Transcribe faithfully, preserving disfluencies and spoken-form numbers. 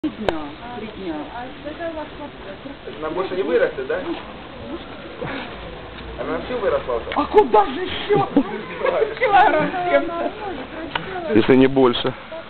Три дня, три дня. Она больше не вырастет, да? Она всю выросла уже? А куда же еще? Килограмм семьдесят. Если не больше.